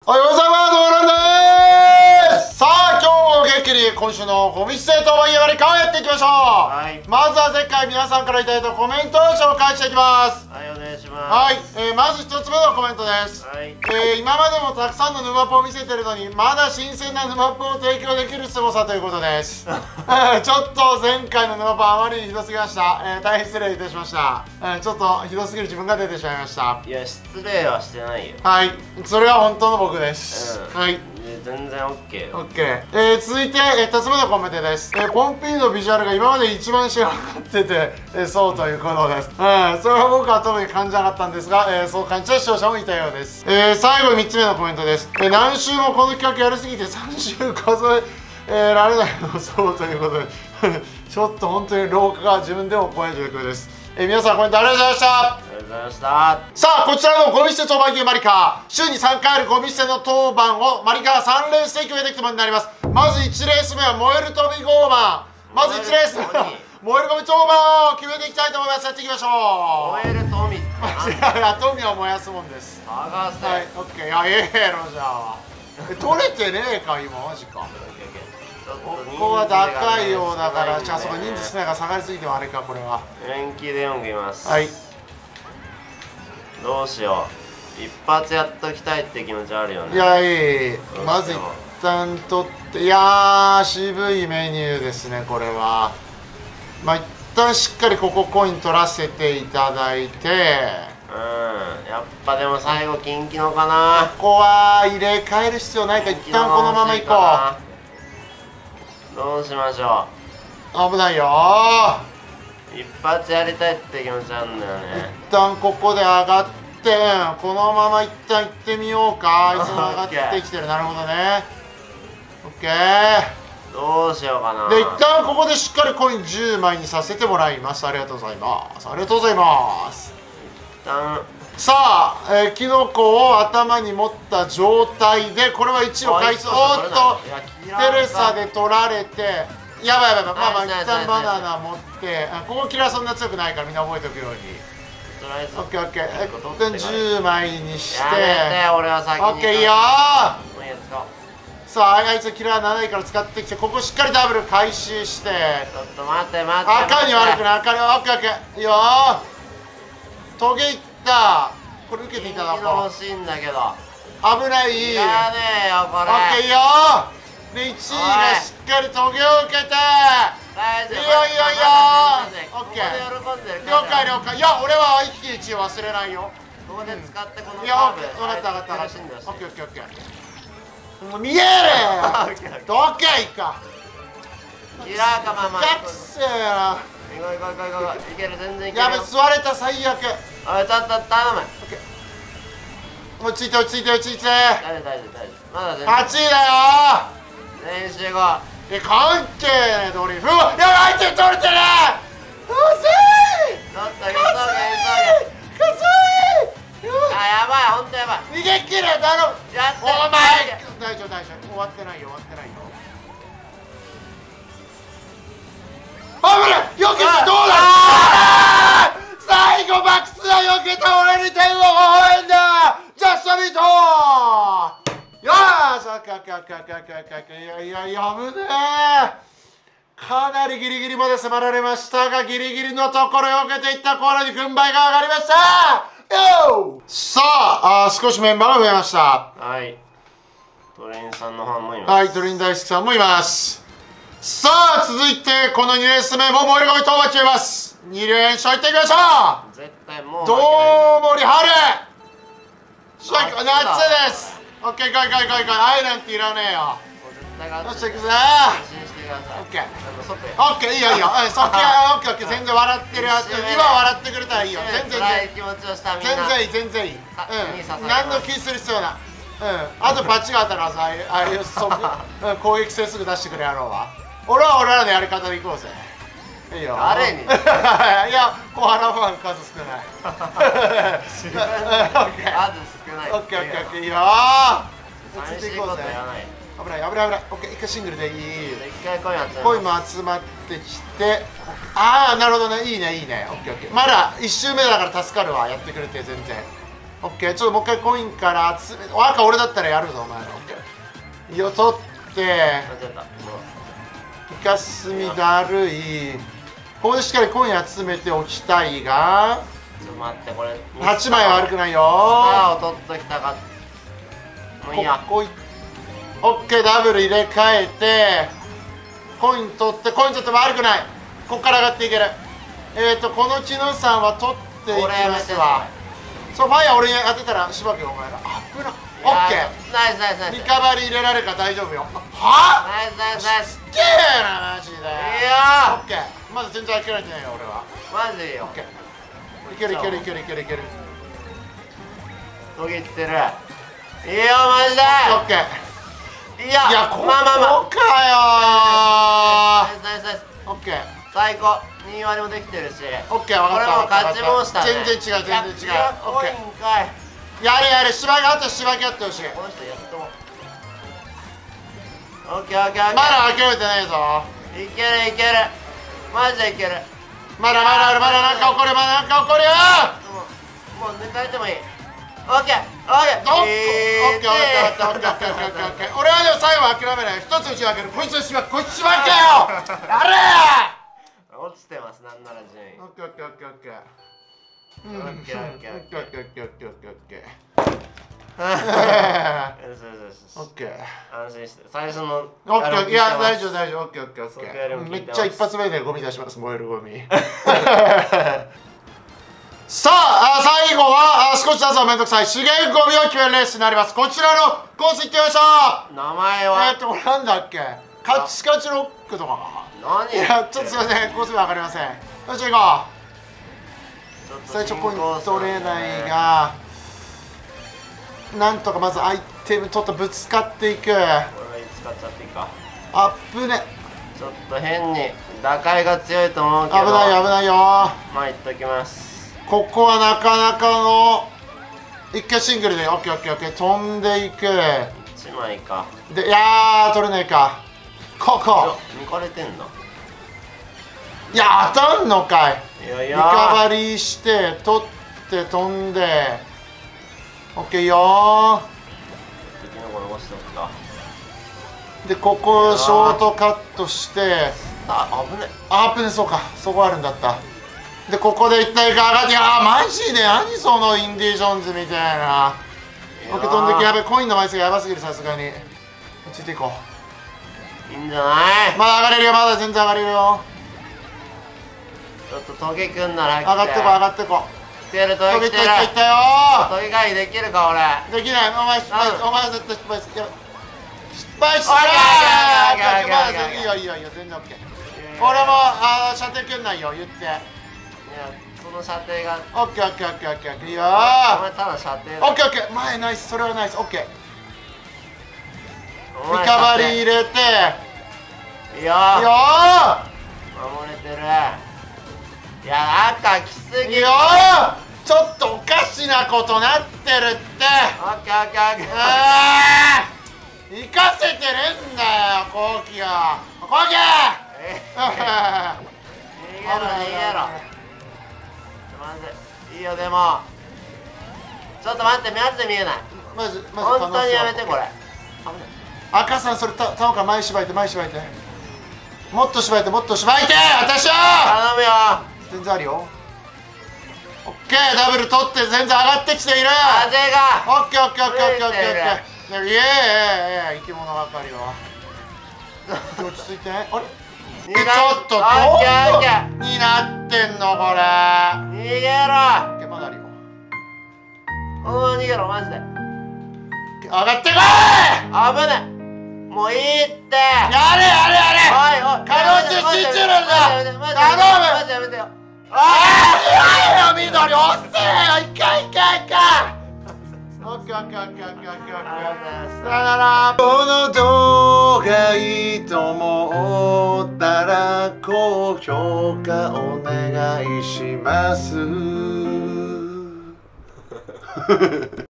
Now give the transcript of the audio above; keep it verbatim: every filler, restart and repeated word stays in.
おはようございます。ドーランです。さあ、今日も元気に今週のゴミ捨て当番やりかをやっていきましょう。はい、まずは前回皆さんからいただいたコメントを紹介していきます。 はい、お願いします。 はい、えー、まずひとつめのコメントです。はい、えー、今までもたくさんの沼ポを見せてるのにまだ新鮮な沼ポを提供できる凄さということです。ちょっと前回の沼ポあまりにひどすぎました。えー、大変失礼いたしました。えー、ちょっとひどすぎる自分が出てしまいました。 いや、失礼はしてないよ。 はい、それは本当の僕です。うん、はい、 全然 OK よ。 OK、えー、続いて、えー、ふたつめのコメントです。えー、ポンピーのビジュアルが今まで一番仕上がってて、えー、そうということです。うん、それは僕は特に感じなかったんですが、えー、そう感じた視聴者もいたようです。えー、最後にみっつめのコメントです。えー、何週もこの企画やりすぎてさん週数ええー、られないのそうということでちょっと本当に廊下が自分でも怖い状況です。えー、皆さんコメントありがとうございました。 ありがとうございました。さあ、こちらのゴミ捨て当番ゲームマリカー、週にさんかいあるゴミ捨ての当番をマリカーさんレース提供できたものになります。まずいちレース目は燃える飛びゴーマン、まずいちレース目は燃えるゴミ当番を決めていきたいと思います。やっていきましょう。 燃える富いや、富は燃やすもんです。 探せ。 はい、オッケー。いや、ええロジャーは取れてねえか今。マジか。ここは高いようだから、じゃあそこ人数少ないから下がりすぎてもあれか。これは延期でよんきます。 はい、 どうしよう。一発やっときたいって気持ちあるよね。 いや、いい。まず一旦取って、いやー渋いメニューですねこれは。まあ一旦しっかりここコイン取らせていただいて、 うん、やっぱでも最後近畿のかな。 ここは入れ替える必要ないか。一旦このままいこう。 どうしましょう。危ないよー。一発やりたいって気持ちあるんだよね。 一旦ここで上がって、このまま一旦行ってみようか。あいつも上がってきてる。なるほどね。オッケー。 どうしようかな。 で、一旦ここでしっかりコインじゅうまいにさせてもらいます。ありがとうございます。ありがとうございます。 一旦さあ、えー、キノコを頭に持った状態で、これは一応回数、おっとテレサで取られて、やばいやばいやばい。まあまあ一旦バナナ持って、ここキラーそんな強くないからみんな覚えておくように。オッケーオッケー。一旦じゅうまいにして、 やめて、俺は先に。 オッケー、いいよー。さあ、あいつキラーなないから使ってきて、ここしっかりダブル回収して、 ちょっと待って待って、 赤に悪くない。赤に、オッケーオッケー、いいよー。トゲいった。これ受けていただこう。 欲しいんだけど危ない。 いらねえよこれ。 オッケー、いいよー。で、いちいがしっかりトゲを受けて、 大丈夫。 いいよいいよいいよー。オッケー、了解了解。いや、俺は一気にいちい忘れないよ。 ここで使ってこのいや、オッケー、分かった分かった分かった。オッケーオッケーオッケー。もう見えるどっけいかキラーかまま逆せーな。 いこういこういこういこういける。全然いける。 やべ、座れた。最悪。 おい、ちょっと頼む。 落ち着いて落ち着いて落ち着いて。 大丈夫大丈夫大丈夫。まだ全然はちいだよ練習後。 え、関係ねえドリフ。うわ、やばい、相手取れてる。うせい。 ちょっと急げ急げ。 かさい。 あ、やばい、ほんとやばい。 逃げ切れ、だろ。 やって。 お前大丈夫大丈夫。終わってないよ終わってないよ。危ない。よけてどうだ。最後バックスはよけた。俺に点を応援だ。ジャストミート。よーし、オッケーオッケーオッケーオッケーオッケーオッケーオッケー。いやいやいや、危ねえ。かなりギリギリまで迫られましたが、ギリギリのところよけていったコーナーに軍配が上がりました。よー。さあ、あ少しメンバーが増えました。 はい。トレインさんのファンもいます。 はい、トレイン大好きさんもいます。さあ、続いてこのにレース目も燃えるゴミ討伐決めます。に連勝いっていきましょう。 絶対もうどうもり春夏です。オッケー、いこういこういこういこう。愛なんていらねえよ。よっしゃ、いくぜ。オッケーオッケー、いいよいいよ。そっちはオッケーオッケー。全然笑ってるやつ。今笑ってくれたらいいよ。全然全然いい全然いい。うん、何の気する必要ない。うん、あとバチがあったらさ、ああいう攻撃性すぐ出してくれやろうわ。俺は俺らのやり方でいこうぜ。いいよ。 誰に？いや、小原ファン数少ない。 数少ない。 オッケーオッケーオッケー、いいよ。 寂しいことやらない。 危ない危ない危ない。オッケー、一回シングルでいい。 一回コイン集め。 コインも集まってきて、ああ、なるほどね。いいねいいね。オッケーオッケー。まだ一周目だから助かるわ。やってくれて全然。 オッケー、ちょっともう一回コインから集め、赤俺だったらやるぞお前ら。オッケー、いいよ、取って間違えた。もイカスミだるい。ここでしっかりコイン集めておきたいが、 うちょっと待って、これはちまいは悪くないよ。 あーを取っときたかった。もういいや。 ここいオッケー、ダブル入れ替えてコイン取って、コイン取っても悪くない。ここから上がっていける。えっとこの木野さんは取っていきますわ。そう、ファイヤー俺に当てたらしばくよお前ら。あっぶな。オッケー、 ナイスナイスナイス。 リカバリー入れられるから大丈夫よ。はナイスナイスナイス。 すっげえなマジで。 いやオッケー、まだ全然諦めてないよ俺は。 マジでいいよ。 オッケー、いけるいけるいけるいけるいける。 途切ってる。いいよマジで。 オッケー。 いや、 いや、ここまあまあまあ。 かよナイスナイスナイス。 ー。オッケー。 最高。に割もできてるし。 オッケー、分かった。 これも勝ちもしたね。 全然違う、全然違う。オッケコインかい。 ー。やれやれ、芝があと芝やってほしい。 この人やっとも。オッケーオッケーオッケー。 まだ諦めてないぞ。 いけるいける。マジでいける。 まだまだある、まだなんか起こる、まだなんか起こるよ。 もう抜かれてもいい。オッケーオッケー。 オッケーオッケーオッケーオッケーオッケーオッケーオッケーオッケー。俺はでも最後は諦めない。一つ内分ける。こいつの芝、こいつ芝けよ。やれ。 落ちてます、なんなら順位。 オッケーオッケーオッケーオッケー。 オッケーオッケーオッケーオッケーオッケーオッケーオッケーオッケー。 よしよしよし。 オッケー。 安心して。最初の。 オッケー、いや大丈夫大丈夫。オッケーオッケーオッケー。 めっめっちゃ一発目でゴミ出します。燃えるゴミ。さあ、最後は少し出すのめんどくさい資源ゴミを決めるレースになります。こちらのコース行ってみましょう。 名前はえっとこれなんだっけ、カチカチロックとか何。 いやちょっとすいません、コース名分かりません。よし行こう。最初ポイント取れないが、なんとかまずアイテム取ってぶつかっていく。 これは使っちゃっていいか。 あっぶね。 ちょっと変に打開が強いと思うけど、 危ないよ危ないよ。 まあ言っときます。 ここはなかなかの一回シングルでオッケーオッケーオッケー飛んでいく。 いちまいか。 でいやー取れないか。ここ抜かれてんだ。 いや当たんのかい。 いやいやリカバリーして取って飛んでオッケーよー。 敵の子残しておくか。 でここショートカットしてあ危ね。 あ危ね、そうかそこあるんだった。でここで一体が上がって、いやーマジで何そのインディ・ジョーンズみたいな。オッケー飛んでき、やべコインの枚数がやばすぎる。さすがについていこいいんじゃない。 う。まだ上がれるよ、まだ全然上がれるよ。 ちょっとトゲくんなら上がってこ上がってこ。 来てるト飛びゲ来てる。 たいったよトゲ狩りできるか俺。 ー。できない。お前失敗、 うんお前は絶対失敗する。失敗したオッケーオッケーオッケーオッケーオッケーオッケーオッケー。 いいよいいよいいよ、全然オッケー。俺もあ射程圏内よ言って。 いやその射程が。 オッケーオッケーオッケーオッケーオッケー。いいよお前ただ射程だ。 オッケーオッケー。前ナイス、それはナイス。オッケー。 お前リカバリー入れていいよいいよ守れてる。いや赤きすぎ。 いいよちょっとおかしなことなってるって。 オッケーオッケーオッケー。 あー行かせてるんだよ後期が。後期え逃げろ逃げろ。マジでいいよ。でもちょっと待って、マジで見えない。 マジマジ本当にやめてこれ。 赤さんそれた頼むから前縛いて前縛いて。もっと縛いてもっと縛いて私は頼むよ。 全然あるよ。オッケーダブル取って全然上がってきている。 風がオッケーオッケーオッケーオッケーオッケーオッケー。いやいやいや生き物ばかりは。落ち着いて。あれちょっとどオッケーオッケーこになってんのこれ。 逃げろ。 オッケーまだあるよ。 お前逃げろマジで。 上がってこい。 危ね。もういいって。 やれやれやれ。 おいおい。 可能性信じるんだ。頼む。 マジやめてよ。 ああ強いよ緑押せよ。いかいかいか。オッケーオッケーオッケーオッケーオッケーオッケー。さよなら。この動画いいと思ったら高評価お願いします。